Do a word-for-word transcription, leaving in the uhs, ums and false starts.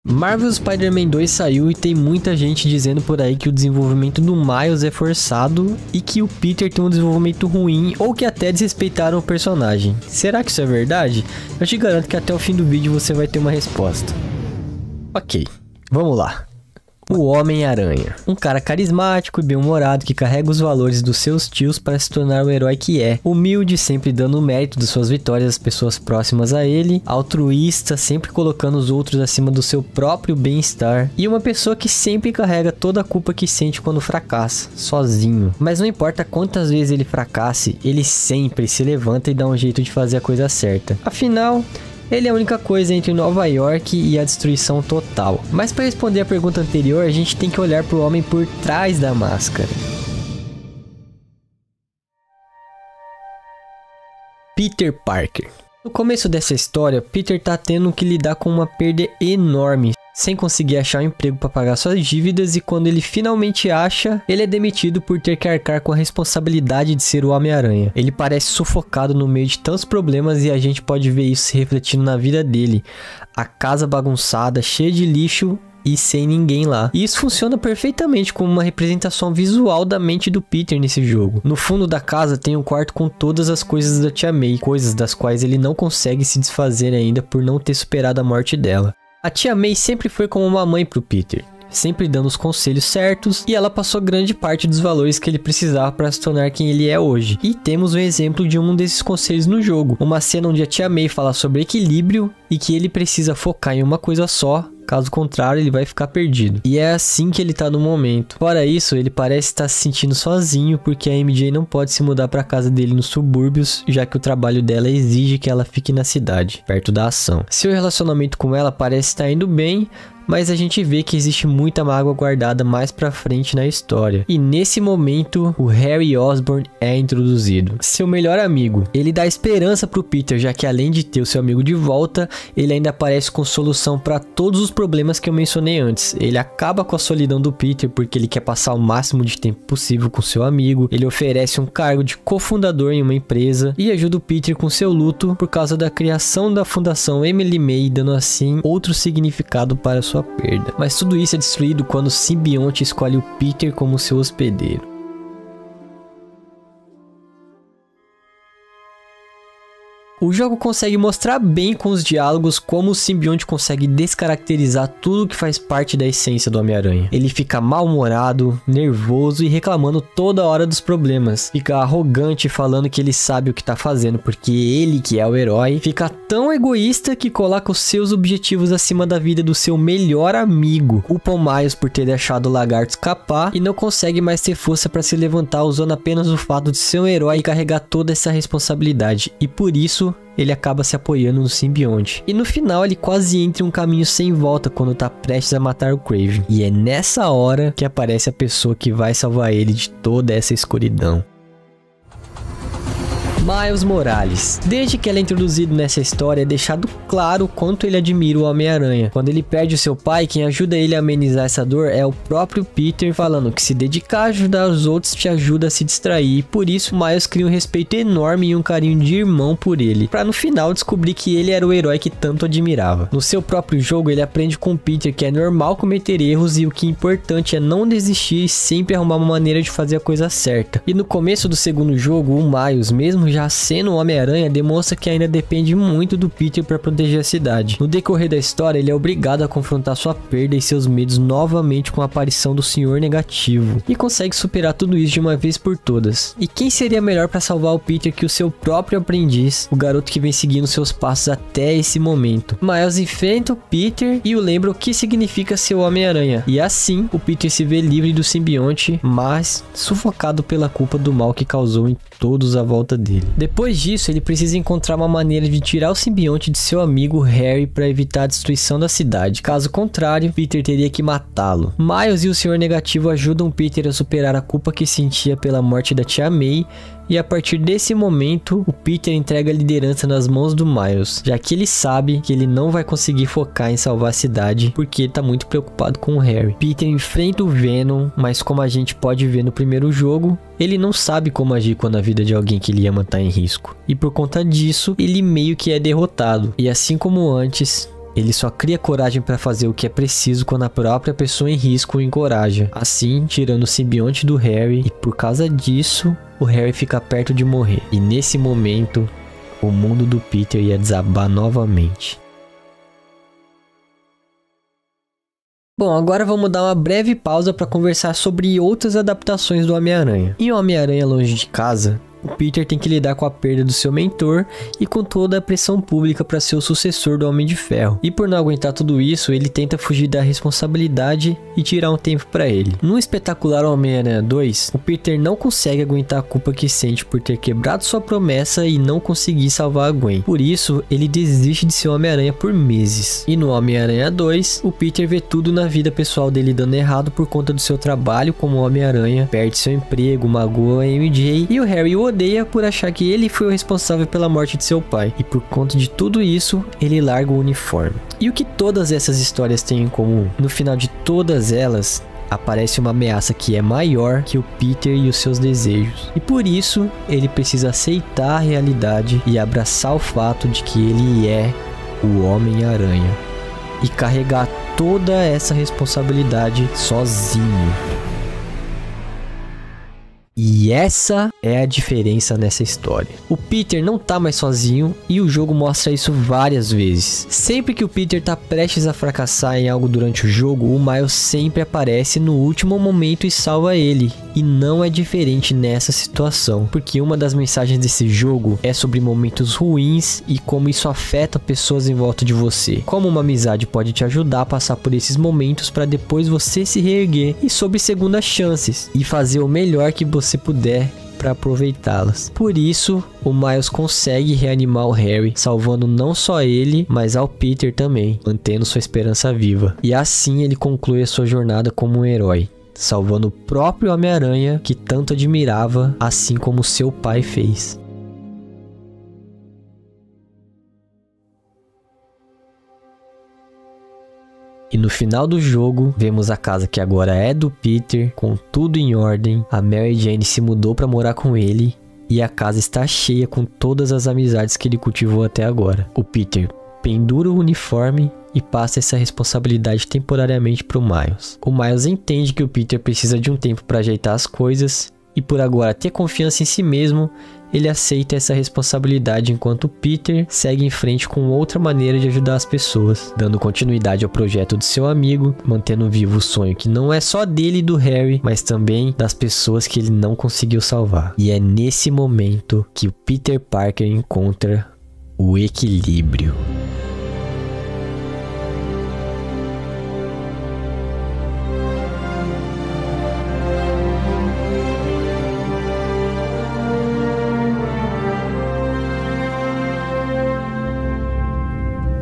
Marvel Spider-Man dois saiu e tem muita gente dizendo por aí que o desenvolvimento do Miles é forçado e que o Peter tem um desenvolvimento ruim ou que até desrespeitaram o personagem. Será que isso é verdade? Eu te garanto que até o fim do vídeo você vai ter uma resposta. Ok, vamos lá. O Homem-Aranha. Um cara carismático e bem-humorado que carrega os valores dos seus tios para se tornar o herói que é. Humilde, sempre dando o mérito de suas vitórias às pessoas próximas a ele. Altruísta, sempre colocando os outros acima do seu próprio bem-estar. E uma pessoa que sempre carrega toda a culpa que sente quando fracassa, sozinho. Mas não importa quantas vezes ele fracasse, ele sempre se levanta e dá um jeito de fazer a coisa certa. Afinal, ele é a única coisa entre Nova York e a destruição total. Mas para responder a pergunta anterior, a gente tem que olhar para o homem por trás da máscara. Peter Parker. No começo dessa história, Peter tá tendo que lidar com uma perda enorme, sem conseguir achar um emprego para pagar suas dívidas, e quando ele finalmente acha, ele é demitido por ter que arcar com a responsabilidade de ser o Homem-Aranha. Ele parece sufocado no meio de tantos problemas e a gente pode ver isso se refletindo na vida dele. A casa bagunçada, cheia de lixo e sem ninguém lá. E isso funciona perfeitamente como uma representação visual da mente do Peter nesse jogo. No fundo da casa tem um quarto com todas as coisas da Tia May, coisas das quais ele não consegue se desfazer ainda por não ter superado a morte dela. A Tia May sempre foi como uma mãe pro Peter, sempre dando os conselhos certos, e ela passou grande parte dos valores que ele precisava para se tornar quem ele é hoje. E temos um exemplo de um desses conselhos no jogo, uma cena onde a Tia May fala sobre equilíbrio e que ele precisa focar em uma coisa só, caso contrário ele vai ficar perdido. E é assim que ele tá no momento. Fora isso, ele parece estar se sentindo sozinho porque a M J não pode se mudar para casa dele nos subúrbios, já que o trabalho dela exige que ela fique na cidade, perto da ação. Seu relacionamento com ela parece estar indo bem, mas a gente vê que existe muita mágoa guardada mais pra frente na história. E nesse momento, o Harry Osborn é introduzido. Seu melhor amigo. Ele dá esperança pro Peter, já que além de ter o seu amigo de volta, ele ainda aparece com solução para todos os problemas que eu mencionei antes. Ele acaba com a solidão do Peter porque ele quer passar o máximo de tempo possível com seu amigo. Ele oferece um cargo de cofundador em uma empresa e ajuda o Peter com seu luto por causa da criação da fundação Emily May, dando assim outro significado para sua perda. Mas tudo isso é destruído quando o simbionte escolhe o Peter como seu hospedeiro. O jogo consegue mostrar bem com os diálogos como o simbionte consegue descaracterizar tudo que faz parte da essência do Homem-Aranha. Ele fica mal-humorado, nervoso e reclamando toda hora dos problemas. Fica arrogante falando que ele sabe o que tá fazendo porque ele que é o herói. Fica tão egoísta que coloca os seus objetivos acima da vida do seu melhor amigo. Culpa o Miles por ter deixado o lagarto escapar e não consegue mais ter força para se levantar usando apenas o fato de ser um herói e carregar toda essa responsabilidade. E por isso ele acaba se apoiando no simbionte. E no final ele quase entra em um caminho sem volta quando tá prestes a matar o Kraven. E é nessa hora que aparece a pessoa que vai salvar ele de toda essa escuridão. Miles Morales. Desde que ele é introduzido nessa história, é deixado claro o quanto ele admira o Homem-Aranha. Quando ele perde o seu pai, quem ajuda ele a amenizar essa dor é o próprio Peter, falando que se dedicar a ajudar os outros te ajuda a se distrair. E por isso, Miles cria um respeito enorme e um carinho de irmão por ele, pra no final descobrir que ele era o herói que tanto admirava. No seu próprio jogo, ele aprende com o Peter que é normal cometer erros e o que é importante é não desistir e sempre arrumar uma maneira de fazer a coisa certa. E no começo do segundo jogo, o Miles, mesmo já sendo o Homem-Aranha, demonstra que ainda depende muito do Peter para proteger a cidade. No decorrer da história, ele é obrigado a confrontar sua perda e seus medos novamente com a aparição do Senhor Negativo, e consegue superar tudo isso de uma vez por todas. E quem seria melhor para salvar o Peter que o seu próprio aprendiz, o garoto que vem seguindo seus passos até esse momento? Miles enfrenta o Peter e o lembra o que significa ser o Homem-Aranha, e assim o Peter se vê livre do simbionte, mas sufocado pela culpa do mal que causou em todos à volta dele. Depois disso, ele precisa encontrar uma maneira de tirar o simbionte de seu amigo Harry para evitar a destruição da cidade. Caso contrário, Peter teria que matá-lo. Miles e o Senhor Negativo ajudam Peter a superar a culpa que sentia pela morte da Tia May, e a partir desse momento, o Peter entrega a liderança nas mãos do Miles, já que ele sabe que ele não vai conseguir focar em salvar a cidade, porque ele tá muito preocupado com o Harry. Peter enfrenta o Venom, mas como a gente pode ver no primeiro jogo, ele não sabe como agir quando a vida de alguém que ele ama tá em risco. E por conta disso, ele meio que é derrotado. E assim como antes, Ele só cria coragem para fazer o que é preciso quando a própria pessoa em risco o encoraja, assim tirando o simbionte do Harry, e por causa disso, o Harry fica perto de morrer. E nesse momento, o mundo do Peter ia desabar novamente. Bom, agora vamos dar uma breve pausa para conversar sobre outras adaptações do Homem-Aranha. Em Homem-Aranha Longe de Casa, o Peter tem que lidar com a perda do seu mentor e com toda a pressão pública para ser o sucessor do Homem de Ferro. E por não aguentar tudo isso, ele tenta fugir da responsabilidade e tirar um tempo para ele. No espetacular Homem-Aranha dois, o Peter não consegue aguentar a culpa que sente por ter quebrado sua promessa e não conseguir salvar a Gwen. Por isso, ele desiste de ser Homem-Aranha por meses. E no Homem-Aranha dois, o Peter vê tudo na vida pessoal dele dando errado por conta do seu trabalho como Homem-Aranha, perde seu emprego, magoa a M J e o Harry o odeia por achar que ele foi o responsável pela morte de seu pai. E por conta de tudo isso, ele larga o uniforme. E o que todas essas histórias têm em comum? No final de todas elas, aparece uma ameaça que é maior que o Peter e os seus desejos. E por isso, ele precisa aceitar a realidade e abraçar o fato de que ele é o Homem-Aranha. E carregar toda essa responsabilidade sozinho. E essa é a diferença nessa história. O Peter não tá mais sozinho e o jogo mostra isso várias vezes. Sempre que o Peter tá prestes a fracassar em algo durante o jogo, o Miles sempre aparece no último momento e salva ele. E não é diferente nessa situação, porque uma das mensagens desse jogo é sobre momentos ruins e como isso afeta pessoas em volta de você. Como uma amizade pode te ajudar a passar por esses momentos para depois você se reerguer, e sobre segundas chances e fazer o melhor que você se puder para aproveitá-las. Por isso, o Miles consegue reanimar o Harry, salvando não só ele, mas ao Peter também, mantendo sua esperança viva. E assim ele conclui a sua jornada como um herói, salvando o próprio Homem-Aranha que tanto admirava, assim como seu pai fez. E no final do jogo, vemos a casa que agora é do Peter, com tudo em ordem. A Mary Jane se mudou para morar com ele e a casa está cheia com todas as amizades que ele cultivou até agora. O Peter pendura o uniforme e passa essa responsabilidade temporariamente para o Miles. O Miles entende que o Peter precisa de um tempo para ajeitar as coisas e por agora ter confiança em si mesmo, ele aceita essa responsabilidade enquanto Peter segue em frente com outra maneira de ajudar as pessoas, dando continuidade ao projeto de seu amigo, mantendo vivo o sonho que não é só dele e do Harry, mas também das pessoas que ele não conseguiu salvar. E é nesse momento que o Peter Parker encontra o equilíbrio.